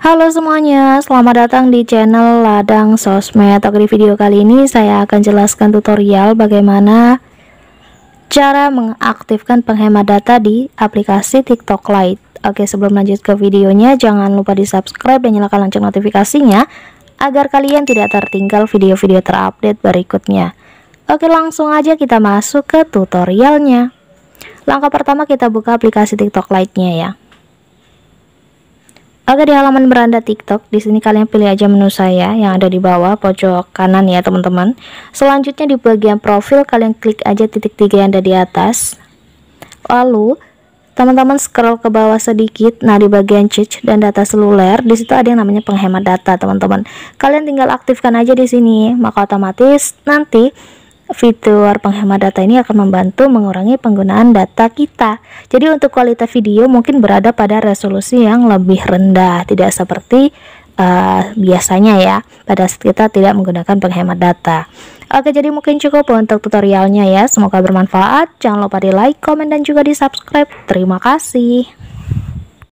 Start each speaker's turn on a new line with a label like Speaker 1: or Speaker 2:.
Speaker 1: Halo semuanya, selamat datang di channel Ladang Sosmed. Oke, di video kali ini saya akan jelaskan tutorial bagaimana cara mengaktifkan penghemat data di aplikasi TikTok Lite. Oke, sebelum lanjut ke videonya, jangan lupa di subscribe dan nyalakan lonceng notifikasinya agar kalian tidak tertinggal video-video terupdate berikutnya. Oke, langsung aja kita masuk ke tutorialnya. Langkah pertama, kita buka aplikasi TikTok Lite-nya ya. Oke, di halaman beranda TikTok, di sini kalian pilih aja menu saya yang ada di bawah pojok kanan ya teman-teman. Selanjutnya di bagian profil kalian klik aja titik 3 yang ada di atas. Lalu teman-teman scroll ke bawah sedikit. Nah, di bagian charge dan data seluler, di situ ada yang namanya penghemat data teman-teman. Kalian tinggal aktifkan aja di sini, maka otomatis nanti fitur penghemat data ini akan membantu mengurangi penggunaan data kita. Jadi untuk kualitas video mungkin berada pada resolusi yang lebih rendah, tidak seperti biasanya ya pada saat kita tidak menggunakan penghemat data. Oke, jadi mungkin cukup untuk tutorialnya ya. Semoga bermanfaat. Jangan lupa di like, komen, dan juga di subscribe. Terima kasih.